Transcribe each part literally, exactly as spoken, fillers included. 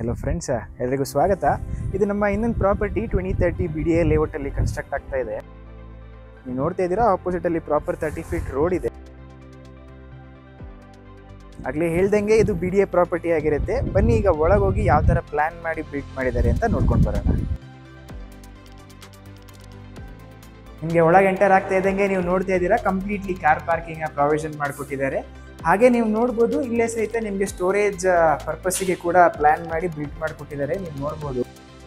Hello friends, ಎಲ್ಲರಿಗೂ ಸ್ವಾಗತ. ಇದು ನಮ್ಮ ಇನ್ನೊಂದು property twenty thirty B D A ಲೇಔಟಲ್ಲಿ ಕನ್ಸ್ಟ್ರಕ್ಟ್ ಆಗ್ತಾ ಇದೆ. ನೀವು ನೋಡ್ತಾ ಇದ್ದೀರಾ, ಆಪೋಸಿಟಲ್ಲಿ ಪ್ರಾಪರ್ ತರ್ಟಿ ಫೀಟ್ ರೋಡ್ ಇದೆ. ಆಗಲೇ ಹೇಳ್ದಂಗೆ ಇದು ಬಿ ಡಿ ಎ ಪ್ರಾಪರ್ಟಿ ಆಗಿರುತ್ತೆ. ಬನ್ನಿ ಈಗ ಒಳಗೋಗಿ ಯಾವ ಥರ ಪ್ಲ್ಯಾನ್ ಮಾಡಿ ಬಿಲ್ಡ್ ಮಾಡಿದ್ದಾರೆ ಅಂತ ನೋಡ್ಕೊಂಡು ಬರೋಣ. ನಿಮಗೆ ಒಳಗೆ ಎಂಟರ್ ಆಗ್ತಾ ಇದ್ದಂಗೆ ನೀವು ನೋಡ್ತಾ ಇದ್ದೀರಾ, ಕಂಪ್ಲೀಟ್ಲಿ ಕಾರ್ ಪಾರ್ಕಿಂಗ್ ಪ್ರಾವಿಷನ್ ಮಾಡಿಕೊಟ್ಟಿದ್ದಾರೆ. ಹಾಗೆ ನೀವು ನೋಡ್ಬೋದು, ಇಲ್ಲೇ ಸಹಿತ ನಿಮಗೆ ಸ್ಟೋರೇಜ್ ಪರ್ಪಸ್ಸಿಗೆ ಕೂಡ ಪ್ಲ್ಯಾನ್ ಮಾಡಿ ಬಿಲ್ಡ್ ಮಾಡಿಕೊಟ್ಟಿದ್ದಾರೆ. ನೀವು ನೋಡ್ಬೋದು.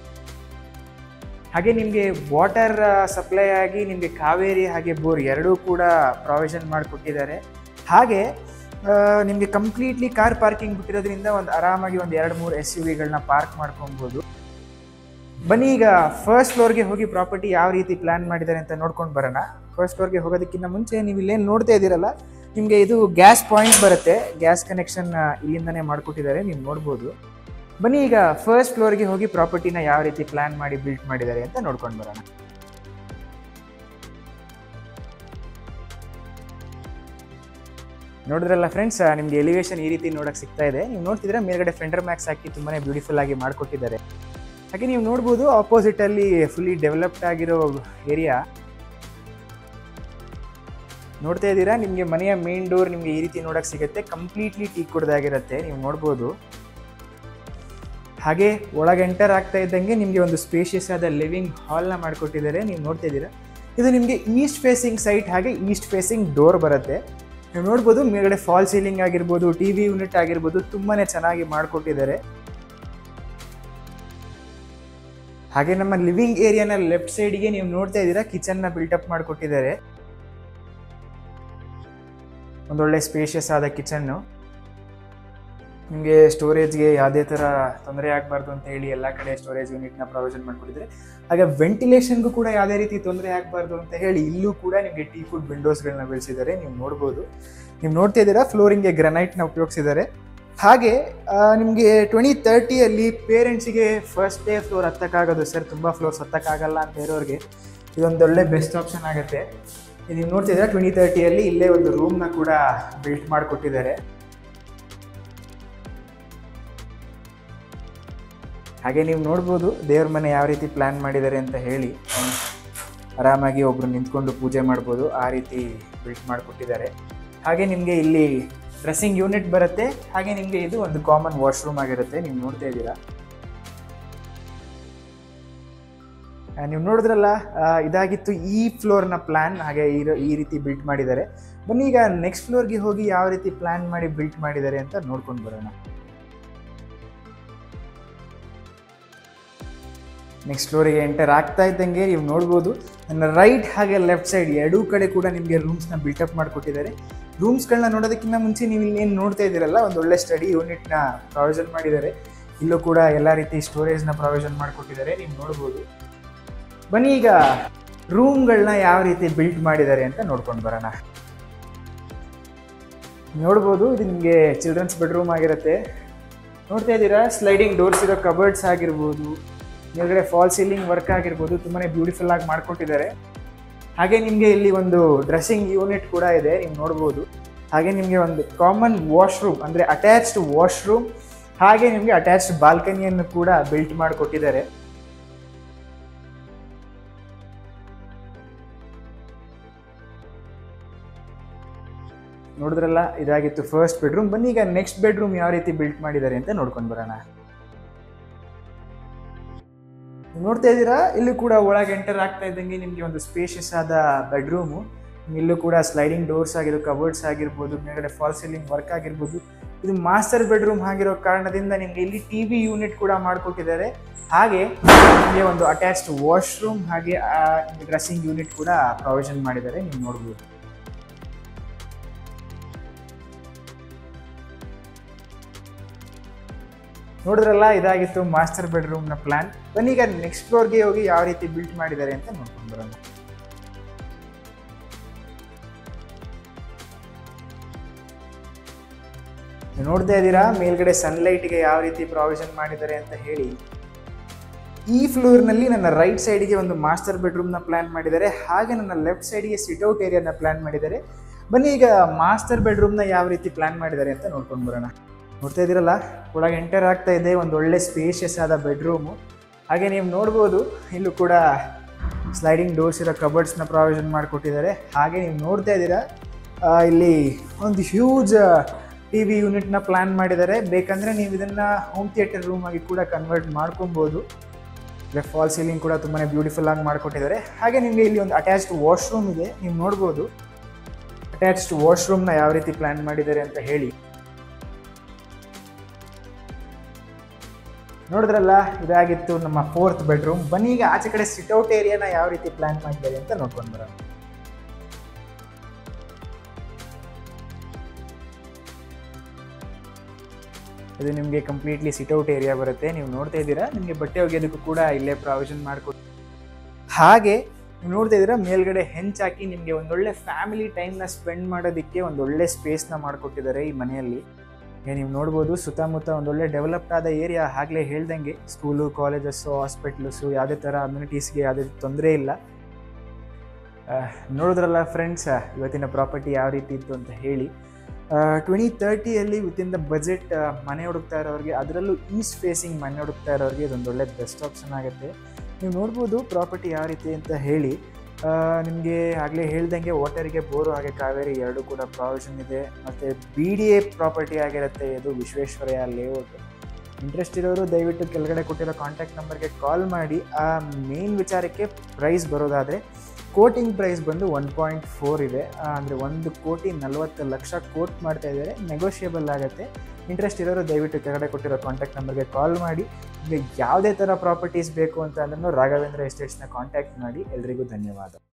ಹಾಗೆ ನಿಮಗೆ ವಾಟರ್ ಸಪ್ಲೈ ಆಗಿ ನಿಮಗೆ ಕಾವೇರಿ ಹಾಗೆ ಬೋರ್ ಎರಡೂ ಕೂಡ ಪ್ರಾವಿಷನ್ ಮಾಡಿಕೊಟ್ಟಿದ್ದಾರೆ. ಹಾಗೆ ನಿಮಗೆ ಕಂಪ್ಲೀಟ್ಲಿ ಕಾರ್ ಪಾರ್ಕಿಂಗ್ ಬಿಟ್ಟಿರೋದ್ರಿಂದ ಒಂದು ಆರಾಮಾಗಿ ಒಂದು ಎರಡು ಮೂರು ಎಸ್ ಯು ವಿಗಳನ್ನ ಪಾರ್ಕ್ ಮಾಡ್ಕೊಬೋದು. ಬನ್ನಿ ಈಗ ಫಸ್ಟ್ ಫ್ಲೋರ್ಗೆ ಹೋಗಿ ಪ್ರಾಪರ್ಟಿ ಯಾವ ರೀತಿ ಪ್ಲ್ಯಾನ್ ಮಾಡಿದ್ದಾರೆ ಅಂತ ನೋಡ್ಕೊಂಡು ಬರೋಣ. ಫಸ್ಟ್ ಫ್ಲೋರ್ಗೆ ಹೋಗೋದಕ್ಕಿಂತ ಮುಂಚೆ ನೀವು ಇಲ್ಲೇನು ನೋಡ್ತಾ ಇದ್ದೀರಲ್ಲ, ನಿಮಗೆ ಇದು ಗ್ಯಾಸ್ ಪಾಯಿಂಟ್ ಬರುತ್ತೆ. ಗ್ಯಾಸ್ ಕನೆಕ್ಷನ್ ಇಲ್ಲಿಂದನೇ ಮಾಡಿಕೊಟ್ಟಿದ್ದಾರೆ, ನೀವು ನೋಡ್ಬೋದು. ಬನ್ನಿ ಈಗ ಫಸ್ಟ್ ಫ್ಲೋರ್ಗೆ ಹೋಗಿ ಪ್ರಾಪರ್ಟಿನ ಯಾವ ರೀತಿ ಪ್ಲ್ಯಾನ್ ಮಾಡಿ ಬಿಲ್ಡ್ ಮಾಡಿದ್ದಾರೆ ಅಂತ ನೋಡ್ಕೊಂಡು ಬರೋಣ. ನೋಡಿದ್ರಲ್ಲ ಫ್ರೆಂಡ್ಸ್, ನಿಮಗೆ ಎಲಿವೇಶನ್ ಈ ರೀತಿ ನೋಡೋಕೆ ಸಿಗ್ತಾ ಇದೆ. ನೀವು ನೋಡ್ತಿದ್ರೆ ಮೇಲ್ಗಡೆ ಫೆಂಡರ್ ಮ್ಯಾಕ್ಸ್ ಹಾಕಿ ತುಂಬಾ ಬ್ಯೂಟಿಫುಲ್ ಆಗಿ ಮಾಡಿಕೊಟ್ಟಿದ್ದಾರೆ. ಹಾಗೆ ನೀವು ನೋಡ್ಬೋದು, ಆಪೋಸಿಟಲ್ಲಿ ಫುಲ್ಲಿ ಡೆವಲಪ್ಡ್ ಆಗಿರೋ ಏರಿಯಾ ನೋಡ್ತಾ ಇದ್ದೀರಾ. ನಿಮಗೆ ಮನೆಯ ಮೇನ್ ಡೋರ್ ನಿಮಗೆ ಈ ರೀತಿ ನೋಡೋಕೆ ಸಿಗುತ್ತೆ. ಕಂಪ್ಲೀಟ್ಲಿ ಟೀಕ್ ಕುಡ್ದಾಗಿರುತ್ತೆ, ನೀವು ನೋಡ್ಬೋದು. ಹಾಗೆ ಒಳಗೆ ಎಂಟರ್ ಆಗ್ತಾ ಇದ್ದಂಗೆ ನಿಮಗೆ ಒಂದು ಸ್ಪೇಷಿಯಸ್ ಆದ ಲಿವಿಂಗ್ ಹಾಲ್ನ ಮಾಡಿಕೊಟ್ಟಿದ್ದಾರೆ. ನೀವು ನೋಡ್ತಾ ಇದ್ದೀರಾ, ಇದು ನಿಮಗೆ ಈಸ್ಟ್ ಫೇಸಿಂಗ್ ಸೈಟ್ ಹಾಗೆ ಈಸ್ಟ್ ಫೇಸಿಂಗ್ ಡೋರ್ ಬರುತ್ತೆ. ನೀವು ನೋಡ್ಬೋದು, ಮೇಲ್ಗಡೆ ಫಾಲ್ ಸೀಲಿಂಗ್ ಆಗಿರ್ಬೋದು, ಟಿ ವಿ ಯೂನಿಟ್ ಆಗಿರ್ಬೋದು, ತುಂಬಾ ಚೆನ್ನಾಗಿ ಮಾಡಿಕೊಟ್ಟಿದ್ದಾರೆ. ಹಾಗೆ ನಮ್ಮ ಲಿವಿಂಗ್ ಏರಿಯಾನ ಲೆಫ್ಟ್ ಸೈಡ್ಗೆ ನೀವು ನೋಡ್ತಾ ಇದ್ದೀರಾ, ಕಿಚನ್ನ ಬಿಲ್ಟಪ್ ಮಾಡಿಕೊಟ್ಟಿದ್ದಾರೆ. ಒಂದೊಳ್ಳೆ ಸ್ಪೇಷಿಯಸ್ ಆದ ಕಿಚನ್ನು. ನಿಮಗೆ ಸ್ಟೋರೇಜ್ಗೆ ಯಾವುದೇ ಥರ ತೊಂದರೆ ಆಗಬಾರ್ದು ಅಂತ ಹೇಳಿ ಎಲ್ಲ ಕಡೆ ಸ್ಟೋರೇಜ್ ಯೂನಿಟ್ನ ಪ್ರಾವಿಷನ್ ಮಾಡಿಕೊಟ್ಟಿದ್ದಾರೆ. ಹಾಗೆ ವೆಂಟಿಲೇಷನ್ಗೂ ಕೂಡ ಯಾವುದೇ ರೀತಿ ತೊಂದರೆ ಆಗಬಾರ್ದು ಅಂತ ಹೇಳಿ ಇಲ್ಲೂ ಕೂಡ ನಿಮಗೆ ಟೀ ಕುಡ್ ವಿಂಡೋಸ್ಗಳನ್ನ ಬೆಳೆಸಿದ್ದಾರೆ. ನೀವು ನೋಡ್ಬೋದು. ನೀವು ನೋಡ್ತಾ ಇದ್ದೀರಾ, ಫ್ಲೋರಿಂಗ್ಗೆ ಗ್ರನೈಟ್ನ ಉಪಯೋಗಿಸಿದ್ದಾರೆ. ಹಾಗೆ ನಿಮಗೆ ಟ್ವೆಂಟಿ ತರ್ಟಿಯಲ್ಲಿ ಪೇರೆಂಟ್ಸಿಗೆ ಫಸ್ಟ್ ಡೇ ಫ್ಲೋರ್ ಹತ್ತಕ್ಕಾಗೋದು, ಸರ್ ತುಂಬ ಫ್ಲೋರ್ಸ್ ಹತ್ತಕ್ಕಾಗಲ್ಲ ಅಂತ ಇರೋರಿಗೆ ಇದೊಂದೊಳ್ಳೆ ಬೆಸ್ಟ್ ಆಪ್ಷನ್ ಆಗುತ್ತೆ. ನೀವು ನೋಡ್ತಿದ್ದೀರಾ, ಟ್ವೆಂಟಿ ತರ್ಟಿಯಲ್ಲಿ ಇಲ್ಲೇ ಒಂದು ರೂಮ್ನ ಕೂಡ ಬಿಲ್ಟ್ ಮಾಡಿಕೊಟ್ಟಿದ್ದಾರೆ. ಹಾಗೆ ನೀವು ನೋಡ್ಬೋದು ದೇವ್ರ ಮನೆ ಯಾವ ರೀತಿ ಪ್ಲ್ಯಾನ್ ಮಾಡಿದ್ದಾರೆ ಅಂತ ಹೇಳಿ. ಆರಾಮಾಗಿ ಒಬ್ಬರು ನಿಂತ್ಕೊಂಡು ಪೂಜೆ ಮಾಡ್ಬೋದು, ಆ ರೀತಿ ಬಿಲ್ಟ್ ಮಾಡಿಕೊಟ್ಟಿದ್ದಾರೆ. ಹಾಗೆ ನಿಮಗೆ ಇಲ್ಲಿ ಡ್ರೆಸ್ಸಿಂಗ್ ಯೂನಿಟ್ ಬರುತ್ತೆ. ಹಾಗೆ ನಿಮಗೆ ಇದು ಒಂದು ಕಾಮನ್ ವಾಶ್ರೂಮ್ ಆಗಿರುತ್ತೆ. ನೀವು ನೋಡ್ತಾ ಇದ್ದೀರಾ. ನೀವು ನೋಡಿದ್ರಲ್ಲ, ಇದಾಗಿತ್ತು ಈ ಫ್ಲೋರ್ನ ಪ್ಲ್ಯಾನ್. ಹಾಗೆ ಈ ಈ ರೀತಿ ಬಿಲ್ಟ್ ಮಾಡಿದ್ದಾರೆ. ಬನ್ನಿ ಈಗ ನೆಕ್ಸ್ಟ್ ಫ್ಲೋರ್ಗೆ ಹೋಗಿ ಯಾವ ರೀತಿ ಪ್ಲ್ಯಾನ್ ಮಾಡಿ ಬಿಲ್ಟ್ ಮಾಡಿದ್ದಾರೆ ಅಂತ ನೋಡ್ಕೊಂಡು ಬರೋಣ. ನೆಕ್ಸ್ಟ್ ಫ್ಲೋರಿಗೆ ಎಂಟರ್ ಆಗ್ತಾ ಇದ್ದಂಗೆ ನೀವು ನೋಡ್ಬೋದು, ನನ್ನ ರೈಟ್ ಹಾಗೆ ಲೆಫ್ಟ್ ಸೈಡ್ ಎರಡೂ ಕಡೆ ಕೂಡ ನಿಮಗೆ ರೂಮ್ಸ್ನ ಬಿಲ್ಟಪ್ ಮಾಡಿಕೊಟ್ಟಿದ್ದಾರೆ. ರೂಮ್ಸ್ಗಳನ್ನ ನೋಡೋದಕ್ಕಿಂತ ಮುಂಚೆ ನೀವು ಇಲ್ಲೇನು ನೋಡ್ತಾ ಇದ್ದೀರಲ್ಲ, ಒಂದು ಒಳ್ಳೆ ಸ್ಟಡಿ ಯೂನಿಟ್ನ ಪ್ರಾವಿಷನ್ ಮಾಡಿದ್ದಾರೆ. ಇಲ್ಲೂ ಕೂಡ ಎಲ್ಲ ರೀತಿ ಸ್ಟೋರೇಜ್ನ ಪ್ರಾವಿಷನ್ ಮಾಡಿಕೊಟ್ಟಿದ್ದಾರೆ, ನೀವು ನೋಡ್ಬೋದು. ಬನ್ನಿ ಈಗ ರೂಮ್ಗಳನ್ನ ಯಾವ ರೀತಿ ಬಿಲ್ಟ್ ಮಾಡಿದ್ದಾರೆ ಅಂತ ನೋಡ್ಕೊಂಡು ಬರೋಣ. ನೋಡ್ಬೋದು, ಇದು ನಿಮಗೆ ಚಿಲ್ಡ್ರನ್ಸ್ ಬೆಡ್ರೂಮ್ ಆಗಿರುತ್ತೆ. ನೋಡ್ತಾ ಇದ್ದೀರಾ, ಸ್ಲೈಡಿಂಗ್ ಡೋರ್ಸ್ ಇರೋ ಕಬರ್ಡ್ಸ್ ಆಗಿರ್ಬೋದು, ಮೇಲ್ಗಡೆ ಫಾಲ್ ಸೀಲಿಂಗ್ ವರ್ಕ್ ಆಗಿರ್ಬೋದು, ತುಂಬಾ ಬ್ಯೂಟಿಫುಲ್ ಆಗಿ ಮಾಡಿಕೊಟ್ಟಿದ್ದಾರೆ. ಹಾಗೆ ನಿಮಗೆ ಇಲ್ಲಿ ಒಂದು ಡ್ರೆಸ್ಸಿಂಗ್ ಯೂನಿಟ್ ಕೂಡ ಇದೆ, ನೀವು ನೋಡ್ಬೋದು. ಹಾಗೆ ನಿಮಗೆ ಒಂದು ಕಾಮನ್ ವಾಶ್ರೂಮ್ ಅಂದರೆ ಅಟ್ಯಾಚ್ಡ್ ವಾಶ್ರೂಮ್, ಹಾಗೆ ನಿಮಗೆ ಅಟ್ಯಾಚ್ಡ್ ಬಾಲ್ಕನಿಯನ್ನು ಕೂಡ ಬಿಲ್ಟ್ ಮಾಡಿಕೊಟ್ಟಿದ್ದಾರೆ. ನೋಡಿದ್ರಲ್ಲ, ಇದಾಗಿತ್ತು ಫಸ್ಟ್ ಬೆಡ್ರೂಮ್. ಬನ್ನಿ ಈಗ ನೆಕ್ಸ್ಟ್ ಬೆಡ್ರೂಮ್ ಯಾವ ರೀತಿ ಬಿಲ್ಟ್ ಮಾಡಿದ್ದಾರೆ ಅಂತ ನೋಡ್ಕೊಂಡು ಬರೋಣ. ನೋಡ್ತಾ ಇದ್ದೀರಾ, ಇಲ್ಲೂ ಕೂಡ ಒಳಗೆ ಎಂಟರ್ ಆಗ್ತಾ ಇದ್ದಂಗೆ ನಿಮಗೆ ಒಂದು ಸ್ಪೇಷಿಯಸ್ ಆದ ಬೆಡ್ರೂಮು. ಇಲ್ಲೂ ಕೂಡ ಸ್ಲೈಡಿಂಗ್ ಡೋರ್ಸ್ ಆಗಿರೋ ಕಬರ್ಡ್ಸ್ ಆಗಿರ್ಬೋದು, ಮೇಲ್ಗಡೆ ಫಾಲ್ ಸೀಲಿಂಗ್ ವರ್ಕ್ ಆಗಿರ್ಬೋದು. ಇದು ಮಾಸ್ಟರ್ ಬೆಡ್ರೂಮ್ ಆಗಿರೋ ಕಾರಣದಿಂದ ನಿಮಗೆ ಇಲ್ಲಿ ಟಿ ವಿ ಯೂನಿಟ್ ಕೂಡ ಮಾಡಿಕೊಟ್ಟಿದ್ದಾರೆ. ಹಾಗೆ ನಿಮಗೆ ಒಂದು ಅಟ್ಯಾಚ್ಡ್ ವಾಶ್ರೂಮ್ ಹಾಗೆ ಡ್ರೆಸ್ಸಿಂಗ್ ಯೂನಿಟ್ ಕೂಡ ಪ್ರಾವಿಷನ್ ಮಾಡಿದ್ದಾರೆ, ನೀವು ನೋಡ್ಬೋದು. ನೋಡಿದ್ರಲ್ಲ, ಇದಾಗಿತ್ತು ಮಾಸ್ಟರ್ ಬೆಡ್ರೂಮ್ನ ಪ್ಲ್ಯಾನ್. ಬನ್ನಿ ಈಗ ನೆಕ್ಸ್ಟ್ ಫ್ಲೋರ್ಗೆ ಹೋಗಿ ಯಾವ ರೀತಿ ಬಿಲ್ಟ್ ಮಾಡಿದ್ದಾರೆ ಅಂತ ನೋಡ್ಕೊಂಡು ಬರೋಣ. ನೋಡ್ತಾ ಇದ್ದೀರಾ, ಮೇಲ್ಗಡೆ ಸನ್ಲೈಟ್ಗೆ ಯಾವ ರೀತಿ ಪ್ರಾವಿಷನ್ ಮಾಡಿದ್ದಾರೆ ಅಂತ ಹೇಳಿ. ಈ ಫ್ಲೋರ್ನಲ್ಲಿ ನನ್ನ ರೈಟ್ ಸೈಡ್ಗೆ ಒಂದು ಮಾಸ್ಟರ್ ಬೆಡ್ರೂಮ್ನ ಪ್ಲ್ಯಾನ್ ಮಾಡಿದ್ದಾರೆ. ಹಾಗೆ ನನ್ನ ಲೆಫ್ಟ್ ಸೈಡ್ಗೆ ಸಿಟ್ಔಟ್ ಏರಿಯಾನ ಪ್ಲ್ಯಾನ್ ಮಾಡಿದ್ದಾರೆ. ಬನ್ನಿ ಈಗ ಮಾಸ್ಟರ್ ಬೆಡ್ರೂಮ್ನ ಯಾವ ರೀತಿ ಪ್ಲ್ಯಾನ್ ಮಾಡಿದ್ದಾರೆ ಅಂತ ನೋಡ್ಕೊಂಡು ಬರೋಣ. ನೋಡ್ತಾ ಇದ್ದೀರಲ್ಲ, ಒಳಗೆ ಎಂಟರ್ ಆಗ್ತಾ ಇದೆ. ಒಂದು ಒಳ್ಳೆ ಸ್ಪೇಷಿಯಸ್ ಆದ ಬೆಡ್ರೂಮು. ಹಾಗೆ ನೀವು ನೋಡ್ಬೋದು ಇಲ್ಲೂ ಕೂಡ ಸ್ಲೈಡಿಂಗ್ ಡೋರ್ಸ್ ಇರೋ ಕಬರ್ಡ್ಸ್ನ ಪ್ರಾವಿಷನ್ ಮಾಡಿಕೊಟ್ಟಿದ್ದಾರೆ. ಹಾಗೆ ನೀವು ನೋಡ್ತಾ ಇದ್ದೀರಾ ಇಲ್ಲಿ ಒಂದು ಹ್ಯೂಜ್ ಟಿ ವಿ ಯೂನಿಟ್ನ ಪ್ಲ್ಯಾನ್ ಮಾಡಿದ್ದಾರೆ. ಬೇಕಂದರೆ ನೀವು ಇದನ್ನು ಹೋಮ್ ಥಿಯೇಟರ್ ರೂಮ್ ಆಗಿ ಕೂಡ ಕನ್ವರ್ಟ್ ಮಾಡ್ಕೊಬೋದು. ಫಾಲ್ ಸೀಲಿಂಗ್ ಕೂಡ ತುಂಬಾ ಬ್ಯೂಟಿಫುಲ್ ಆಗಿ ಮಾಡಿಕೊಟ್ಟಿದ್ದಾರೆ. ಹಾಗೆ ನಿಮಗೆ ಇಲ್ಲಿ ಒಂದು ಅಟ್ಯಾಚ್ಡ್ ವಾಶ್ರೂಮ್ ಇದೆ. ನೀವು ನೋಡ್ಬೋದು ಅಟ್ಯಾಚ್ಡ್ ವಾಶ್ರೂಮ್ನ ಯಾವ ರೀತಿ ಪ್ಲ್ಯಾನ್ ಮಾಡಿದ್ದಾರೆ ಅಂತ ಹೇಳಿ. ನೋಡಿದ್ರಲ್ಲ, ಇದಾಗಿತ್ತು ನಮ್ಮ ಫೋರ್ತ್ ಬೆಡ್ರೂಮ್. ಬನ್ನಿ ಈಗ ಆಚೆ ಕಡೆ ಸಿಟ್ಔಟ್ ಏರಿಯಾನ ಯಾವ ರೀತಿ ಪ್ಲ್ಯಾನ್ ಮಾಡಿದ್ದಾರೆ ಅಂತ ನೋಡ್ಕೊಂಡು ಬರೋಣ. ಇದು ನಿಮಗೆ ಕಂಪ್ಲೀಟ್ಲಿ ಸಿಟ್ಔಟ್ ಏರಿಯಾ ಬರುತ್ತೆ. ನೀವು ನೋಡ್ತಾ ಇದ್ದೀರಾ, ನಿಮಗೆ ಬಟ್ಟೆ ಒಗೆಯೋದಕ್ಕೂ ಕೂಡ ಇಲ್ಲೇ ಪ್ರಾವಿಷನ್ ಮಾಡಿಕೊಟ್ಟು. ಹಾಗೆ ನೀವು ನೋಡ್ತಾ ಇದ್ದೀರಾ, ಮೇಲ್ಗಡೆ ಹೆಂಚಾಕಿ ನಿಮಗೆ ಒಂದೊಳ್ಳೆ ಫ್ಯಾಮಿಲಿ ಟೈಮ್ನ ಸ್ಪೆಂಡ್ ಮಾಡೋದಕ್ಕೆ ಒಂದೊಳ್ಳೆ ಸ್ಪೇಸ್ನ ಮಾಡಿಕೊಟ್ಟಿದ್ದಾರೆ ಈ ಮನೆಯಲ್ಲಿ. ನೀವು ನೋಡ್ಬೋದು ಸುತ್ತಮುತ್ತ ಒಂದೊಳ್ಳೆ ಡೆವಲಪ್ಡ್ ಆದ ಏರಿಯಾ. ಆಗಲೇ ಹೇಳ್ದಂಗೆ ಸ್ಕೂಲು, ಕಾಲೇಜಸ್ಸು, ಹಾಸ್ಪಿಟ್ಲಸ್ಸು, ಯಾವುದೇ ಥರ ಅಮ್ಯುನಿಟೀಸ್ಗೆ ಯಾವುದೇ ತೊಂದರೆ ಇಲ್ಲ. ನೋಡಿದ್ರಲ್ಲ ಫ್ರೆಂಡ್ಸ್, ಇವತ್ತಿನ ಪ್ರಾಪರ್ಟಿ ಯಾವ ರೀತಿ ಇತ್ತು ಅಂತ ಹೇಳಿ. ಟ್ವೆಂಟಿ ತರ್ಟಿಯಲ್ಲಿ ವಿತಿನ್ ದ ಬಜೆಟ್ ಮನೆ ಹುಡುಕ್ತಾ ಇರೋರಿಗೆ, ಅದರಲ್ಲೂ ಈಸ್ಟ್ ಫೇಸಿಂಗ್ ಮನೆ ಹುಡುಕ್ತಾ ಇರೋರಿಗೆ ಇದೊಂದು ಒಳ್ಳೆ ಬೆಸ್ಟ್ ಆಪ್ಷನ್ ಆಗುತ್ತೆ. ನೀವು ನೋಡ್ಬೋದು ಪ್ರಾಪರ್ಟಿ ಯಾವ ರೀತಿ ಅಂತ ಹೇಳಿ. ನಿಮಗೆ ಆಗಲೇ ಹೇಳ್ದಂಗೆ ವಾಟರಿಗೆ ಬೋರು ಹಾಗೆ ಕಾವೇರಿ ಎರಡೂ ಕೂಡ ಪ್ರಾವಿಷನ್ ಇದೆ. ಮತ್ತು ಬಿ ಡಿ ಎ ಪ್ರಾಪರ್ಟಿ ಆಗಿರುತ್ತೆ ಇದು, ವಿಶ್ವೇಶ್ವರಯ್ಯ ಲೇಔಟ್. ಇಂಟ್ರೆಸ್ಟ್ ಇರೋರು ದಯವಿಟ್ಟು ಕೆಳಗಡೆ ಕೊಟ್ಟಿರೋ ಕಾಂಟ್ಯಾಕ್ಟ್ ನಂಬರ್ಗೆ ಕಾಲ್ ಮಾಡಿ. ಆ ಮೇನ್ ವಿಚಾರಕ್ಕೆ ಪ್ರೈಸ್ ಬರೋದಾದರೆ ಕೋಟಿಂಗ್ ಪ್ರೈಸ್ ಬಂದು ಒನ್ ಪಾಯಿಂಟ್ ಫೋರ್ ಇದೆ. ಅಂದರೆ ಒಂದು ಕೋಟಿ ನಲ್ವತ್ತು ಲಕ್ಷ ಕೋಟ್ ಮಾಡ್ತಾ ಇದ್ದಾರೆ. ನೆಗೋಷಿಯಬಲ್ ಆಗುತ್ತೆ. ಇಂಟ್ರೆಸ್ಟ್ ಇರೋರು ದಯವಿಟ್ಟು ಕೆಳಗಡೆ ಕೊಟ್ಟಿರೋ ಕಾಂಟ್ಯಾಕ್ಟ್ ನಂಬರ್ಗೆ ಕಾಲ್ ಮಾಡಿ. ಈಗ ಯಾವುದೇ ಥರ ಪ್ರಾಪರ್ಟೀಸ್ ಬೇಕು ಅಂತ ಅಂದ್ರೂ ರಾಘವೇಂದ್ರ ಎಸ್ಟೇಟ್ಸ್ನ ಕಾಂಟ್ಯಾಕ್ಟ್ ಮಾಡಿ. ಎಲ್ರಿಗೂ ಧನ್ಯವಾದ.